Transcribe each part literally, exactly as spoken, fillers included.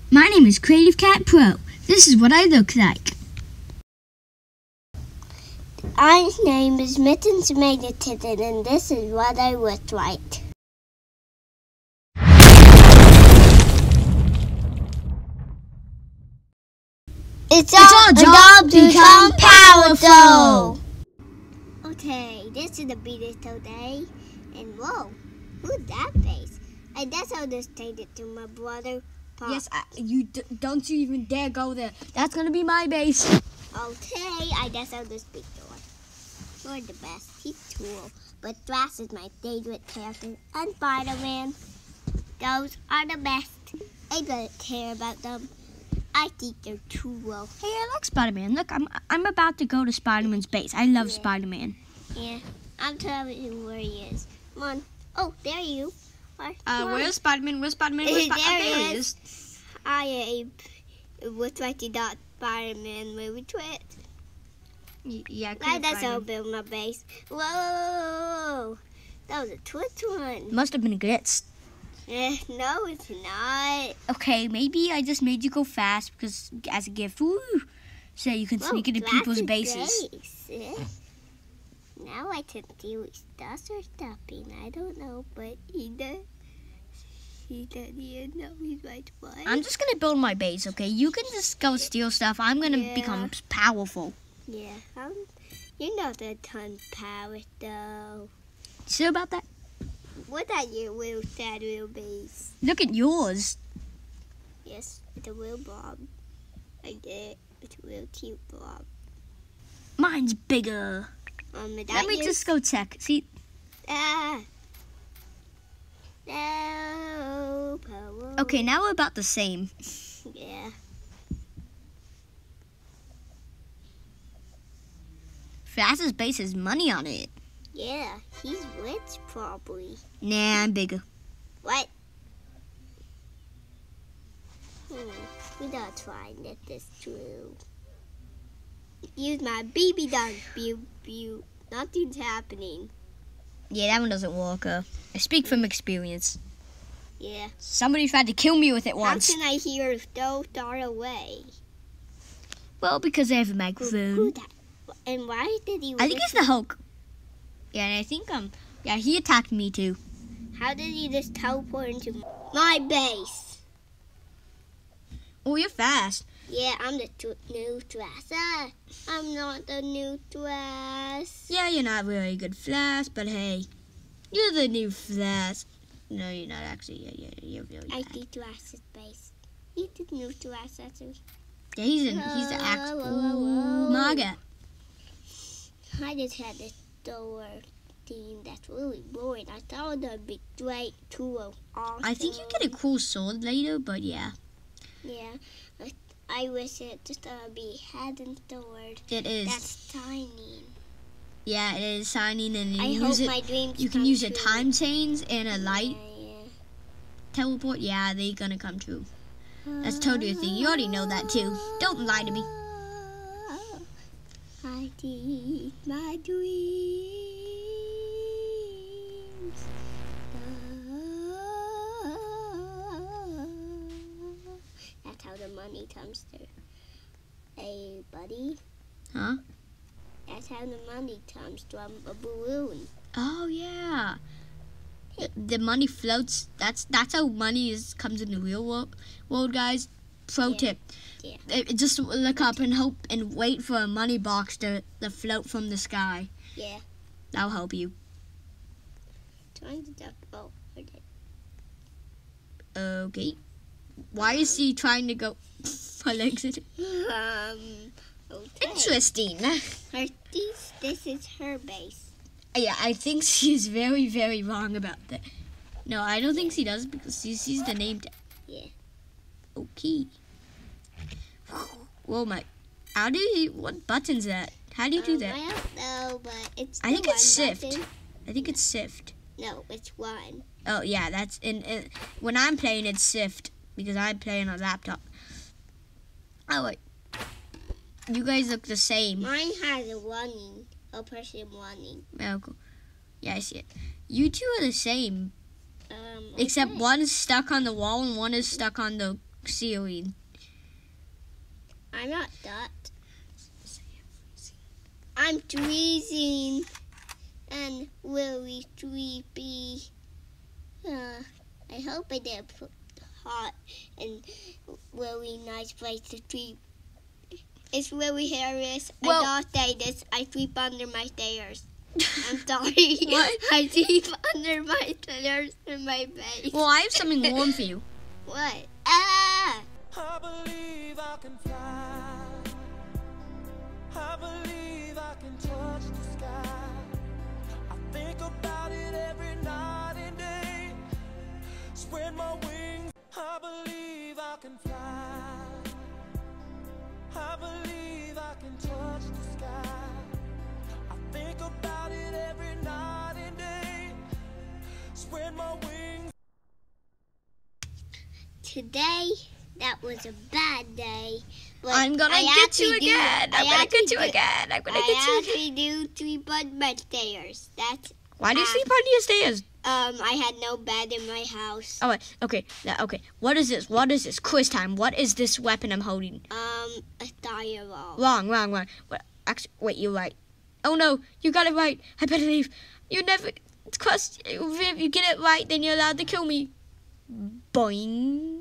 My name is Creative Cat Pro. This is what I look like. My name is Mittens Magnetism, and this is what I look like. It's, it's our job to become powerful. Okay, this is the beautiful day, and whoa, who's that face? I guess I'll just take it to my brother. Pop. Yes, I, you d don't you even dare go there. That's gonna be my base. Okay, I guess I'll just be Thor. You're the best. He's cool, but Thrash is my favorite character, and Spider-Man. Those are the best. I don't care about them. I think they're too low. Hey, I like Spider-Man. Look, I'm I'm about to go to Spider-Man's base. I love yeah. Spider-Man. Yeah, I'm telling you where he is. Come on. Oh, there you are. Uh, where's Spider-Man? Where's Spider-Man? Where's Sp there, oh, there he is. is. I am with like the dot Spider-Man movie twit. Yeah, I that's how I build my base. Whoa, that was a twit one. Must have been a glitch. Eh, no, it's not. Okay, maybe I just made you go fast because as a gift, woo, so you can Whoa, sneak into people's bases. Base, eh? Now I can see which does or stopping. I don't know, but he does. He doesn't even know he's right one. I'm just gonna build my base, okay? You can just go steal stuff. I'm gonna yeah. become powerful. Yeah, um, you're not a ton power though. You sure about that? What are your little sad little base? Look at yours. Yes, it's a little blob. I did. It's a little cute blob. Mine's bigger. Um, Let me just go check. See? Ah. No power. Okay, now we're about the same. Yeah. Flash's base has money on it. Yeah, he's rich probably. Nah, I'm bigger. What? Hmm, we gotta try and get this true. Use my B B gun. Pew, pew. Nothing's happening. Yeah, that one doesn't work. Uh, I speak from experience. Yeah. Somebody tried to kill me with it once. How can I hear it so far away? Well, because I have a microphone. Who, who that? And why did he? I think it's the Hulk. Yeah, and I think um, yeah, he attacked me too. How did he just teleport into my base? Oh, you're fast. Yeah, I'm the t new Thrash. I'm not the new Thrash. Yeah, you're not very good Flash, but hey, you're the new Flash. No, you're not actually. Yeah, yeah, you're really I bad. see Thrash's base. He's the new Thrash. Yeah, he's an, he's the act. Ooh, my God. I just had this door team that's really boring. I thought it would be great too. Awesome. I think you get a cool sword later, but yeah. Yeah, I wish it just uh, be head and sword. It is. That's tiny. Yeah, it is shining, and you I use hope it. my dreams You can come use true. a time change and a light Yeah, yeah. teleport. Yeah, they're gonna come true. That's totally a thing. You already know that too. Don't lie to me. I did my dreams. That's how the money comes through. Hey, buddy. Huh? That's how the money comes from a balloon. Oh yeah. The, the money floats. That's that's how money is comes in the real world, world guys. Pro Yeah. tip. Yeah. It, just look up and hope and wait for a money box to, to float from the sky. Yeah. That'll help you. Trying to duck. Oh, okay. Okay. Why is he trying to go for exit? Um. Okay. Interesting. Her, this, this is her base. Yeah, I think she's very, very wrong about that. No, I don't think she does because she sees the name tag. Yeah. Okay. Whoa, my. How do you. What button's that? How do you do um, that? I don't know, but it's. I think the it's one shift. button. I think it's shift. No, it's one. Oh, yeah, that's. in, in When I'm playing, it's shift because I'm playing on a laptop. Oh, wait. You guys look the same. Mine has a running. A person running. Oh, cool. Yeah, I see it. You two are the same. Um, Except okay. one is stuck on the wall and one is stuck on the ceiling. I'm not that. I'm freezing. And really sleepy. Uh, I hope I did put hot and really nice place to sleep. It's really hilarious. Well, I don't say this. I sleep under my stairs. I'm sorry. What? I sleep under my stairs in my bed. Well, I have something warm for you. What? Ah! I believe I can fly. I believe I can touch the sky. I think about it every night and day. Spread my wings. I believe I can fly. I believe I can touch the sky. I think about it every night and day. Spread my wings. Today, that was a bad day. But I'm gonna I get you actually do- again. I'm I gonna actually get you do- again. I'm gonna I get you again. actually do sleep on my stairs. That's Why do you uh, sleep under your stairs? um. I had no bed in my house. Oh, wait. Okay. Now, okay. What is this? What is this? Quiz time. What is this weapon I'm holding? Um, a styrofoam. Wrong, wrong, wrong. What, actually, wait, you're right. Oh, no. You got it right. I better leave. You never... Because if you get it right, then you're allowed to kill me. Boing.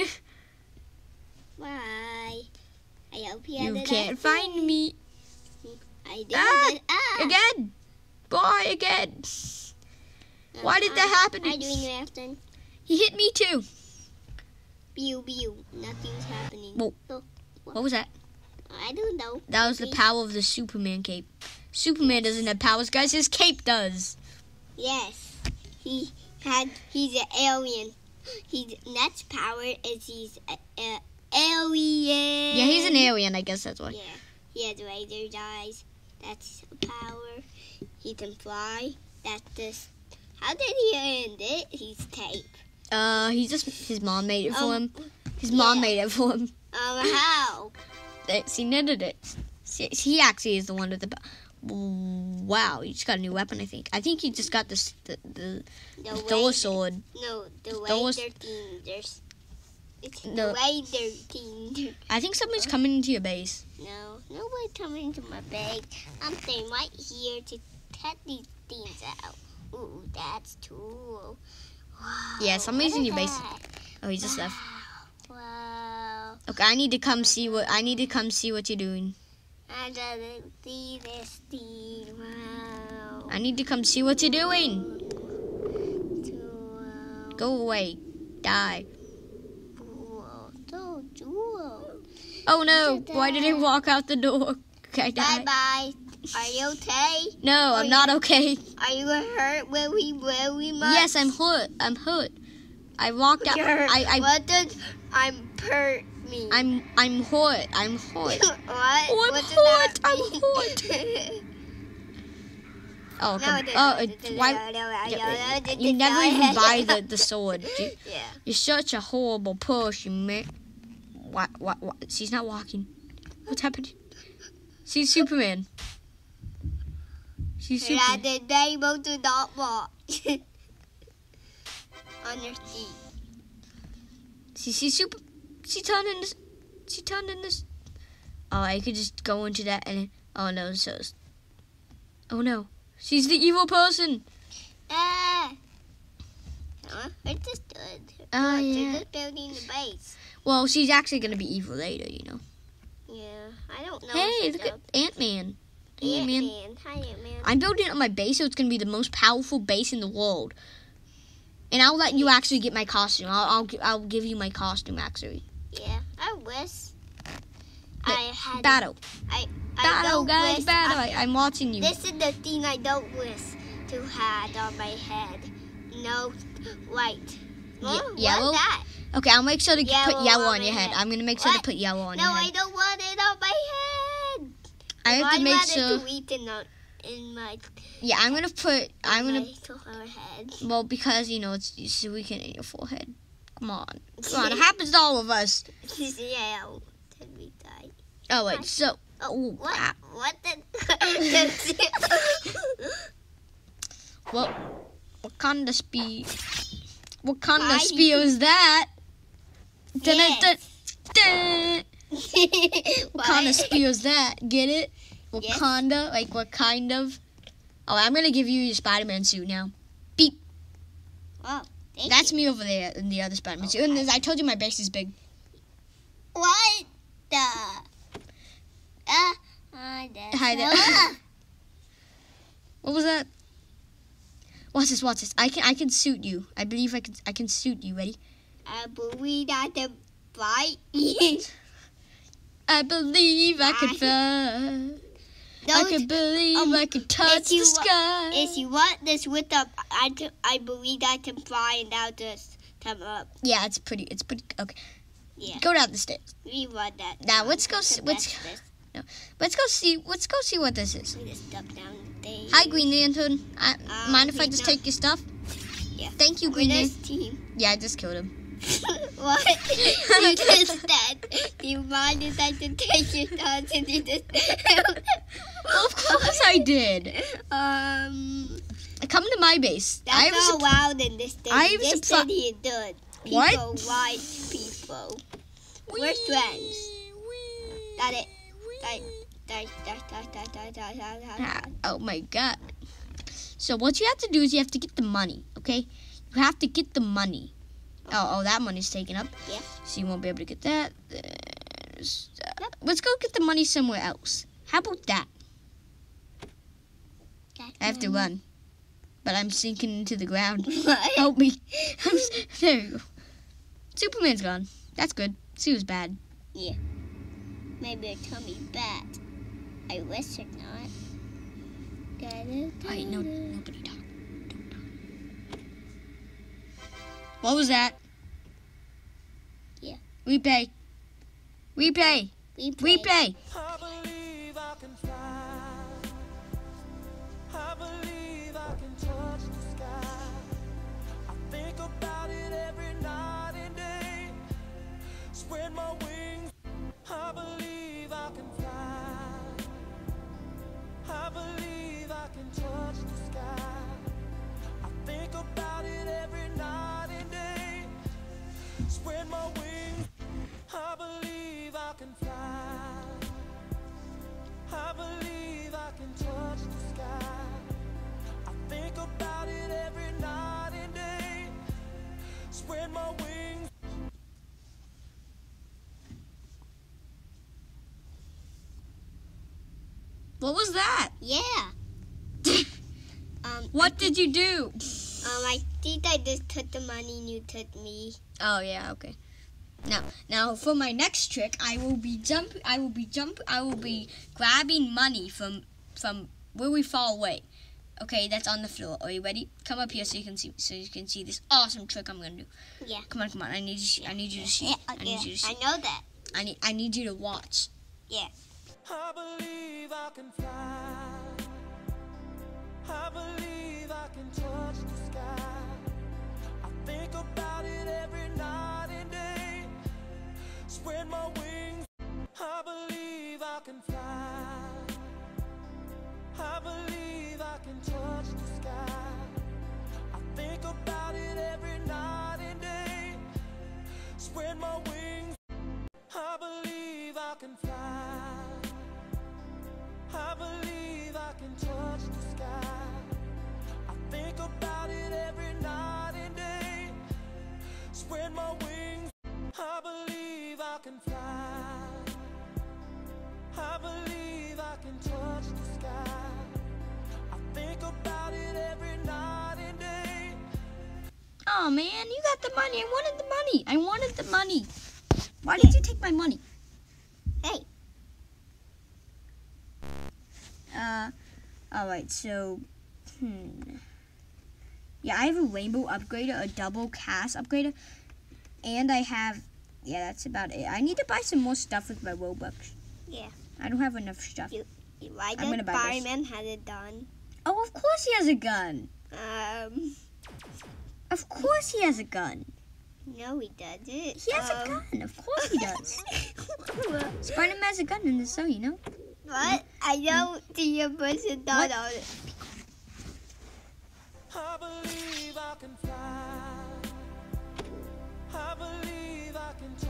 Why? I hope you, You had a can't nice find day. me. I did. Ah, but- ah. Again. Boy, again. Um, Why did that I- happen? I doing Afton. He hit me, too. Pew pew. Nothing's happening. Whoa. Oh, What was that? I don't know. That was the Maybe. power of the Superman cape. Superman doesn't have powers, guys. His cape does. Yes. He had. He's an alien. His next power is he's a, a alien. Yeah, he's an alien. I guess that's why. Yeah. He has laser eyes. That's a power. He can fly. That's this. How did he end it? He's tape. Uh, he just his mom made it for Um, him. His mom yeah. made it for him. Um, how? She knitted it. She, he actually is the one with the. pow- Wow, he just got a new weapon. I think. I think he just got this the the, The the Thor laser- sword. No, the Thor- laser team. There's. It's The- the laser team. I think somebody's coming into your base. No, nobody's coming to my base. I'm staying right here to cut these things out. Ooh, that's cool. Wow. Yeah, somebody's what in is your base. that? Oh, he just left. Wow. Okay, I need to come see what I need to come see what you're doing. I didn't see this thing. Wow. I need to come see what you're doing. Cool. Go away, die. Cool. So cool. Oh no! Why did I walk out the door? Okay, I Bye died. bye. Are you okay? No, I'm not okay. Are you hurt really, really much? Yes, I'm hurt. I'm hurt. I walked out. You're, I, I, what did I'm hurt me? I'm, I'm hurt. I'm hurt. what? I'm what did hurt, that I'm mean? Oh, No, come. it Oh, didn't. it, why? You never even buy the, the sword. You, Yeah. you're such a horrible person, man. What? What? What? She's not walking. What's happening? She's Superman. She's And Superman. the table to not walk. On your feet. She, she's super. She turned in this. She turned in this. Oh, I could just go into that and. Oh no! So. Oh no! She's the evil person. Ah. Huh? We're just good. Oh, Look, yeah. They're just building the base. Well, she's actually gonna be evil later, you know. Yeah. I don't know. Hey, if look she's at Ant-Man. Hey, Ant-Man. Ant-Man. Hi, Ant-Man. I'm building it on my base, so it's gonna be the most powerful base in the world. And I'll let you actually get my costume. I'll I'll, gi- I'll give you my costume actually. Yeah, I wish I had Battle, I, I battle, don't guys, wish battle! I, I, I'm watching you. This is the thing I don't wish to have on my head. No white. Huh? Ye- yellow? What's that? Okay, I'll make sure to Yellow put yellow on on my your head. head. I'm gonna make sure What? to put yellow on No, your I head. don't want it on my head. I have Why to make want sure. it to eat in, the, in my Yeah, I'm gonna put. I'm in gonna. my forehead. Well, because you know it's so we can in your forehead. Come on, come on. It happens to all of us. Yeah, till we die. Oh wait, so. Oh, Oh, what? wow. What the? Well, what kind of speed? What kind Why of speed you- is that? Dun, Yes. dun, dun. What kind of What? spear's that? Get it? Yes. Wakanda? Like what kind of? Oh, I'm gonna give you your Spider-Man suit now. Beep. Oh, thank That's you. me over there in the other Spider-Man suit. And I told you my base is big. What the? Uh, I Hi there. Ah. What was that? Watch this, watch this. I can I can suit you. I believe I can I can suit you. Ready? I believe I can fight. I believe I can fly. I can believe um, I can touch if you the wa- sky. If you want this with up, I, t- I believe I can fly and I'll just come up. Yeah, it's pretty. It's pretty. Okay, Yeah, go down the stairs. we want that. Now um, let's go. the See, let's best let's go see. Let's go see what this is. We just step down the Hi, Green Lantern. I, Um, mind if I he's just not- take your stuff? Yeah. Thank you, We're Green this Lantern. team. Yeah, I just killed him. What? You just said. Do you mind if I just take your thoughts and you just... Well, of course I did. Um, Come to my base. I that's was all loud in this thing. I You was just surpri- said he did. People, What? white people. We're friends. Got it. Got it. Ah, oh my god. So what you have to do is you have to get the money, okay? You have to get the money. Oh, oh, that money's taken up. Yeah. So you won't be able to get that. There's, uh, Yep. Let's go get the money somewhere else. How about that? I have to run. But I'm sinking into the ground. Help me. I'm s- there you go. Superman's gone. That's good. She was bad. Yeah. Maybe a tummy bat. I wish it not. Alright, no, nobody talk. Don't talk. What was that? Yeah. Replay. Replay. We play. Replay. I believe I can fly. I believe I can touch the sky. I think about it every night and day. Spread my wings. I believe I can fly. I believe I can touch the sky. I think about it every night and day. Spread my wings. I believe I can fly. I believe I can touch the sky. I think about it every night and day. Spread my wings. What was that? Yeah. um, What did you do? um, I think I just took the money and you took me. Oh yeah, okay. Now, now for my next trick, I will be jump. I will be jump. I will be grabbing money from from really far away. Okay, that's on the floor. Are you ready? Come up here so you can see. So you can see this awesome trick I'm gonna do. Yeah. Come on, come on. I need you. See, I need you to see. Yeah, I need you to see. I know that. I need. I need you to watch. Yeah. I believe I can fly. I believe I can touch the sky. I think about it every night and day. Spread my wings. I believe I can fly. I believe I can touch the sky. I think about it every night and day. Spread my wings. I believe I can fly. I believe I can touch the sky. I think about it every night and day. Spread my wings. I believe I can fly. I believe I can touch the sky. I think about it every night and day. Oh man, you got the money. I wanted the money. I wanted the money. Why did you take my money? Hey. Uh, all right. So, hmm. Yeah, I have a rainbow upgrader, a double cast upgrader, and I have. Yeah, that's about it. I need to buy some more stuff with my Robux. Yeah. I don't have enough stuff. You- Why I'm gonna does buy this. fireman have it done? Oh, of course he has a gun. Um, Of course he has a gun. no, he doesn't. He has a um, gun. Of course he does. Spider-Man has a gun in the show, you know. What? I don't see a person done on it. I believe I can fly. I believe I can touch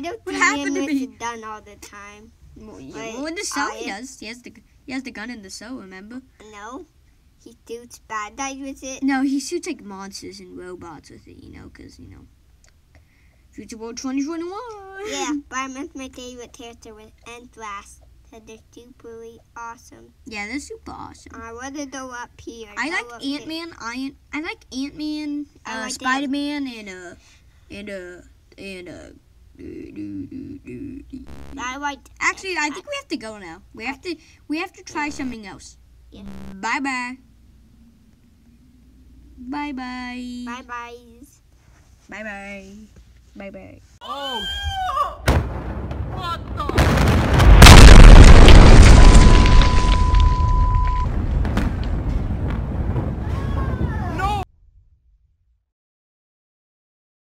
don't What see happened him to with me? the gun all the time. Well, yeah, Wait, well, in the show he I- does. He has the he has the gun in the show. Remember? No, he shoots bad guys with it. No, he shoots like monsters and robots with it. You know, because you know, Future World twenty twenty-one. Yeah, but I meant my favorite character was Anthrax. Cause they're super awesome. Yeah, they're super awesome. I want to go up here. I go like up Ant Man. Iron. I like Ant Man, I uh, like Spider Man, and uh, and uh, and uh. do, do, do, do, do. there. I like. Actually, I think we have to go now. We have to. We have to try something else. Yeah. Bye bye. Bye bye. Bye byes. Bye bye. Bye bye. Oh! What the?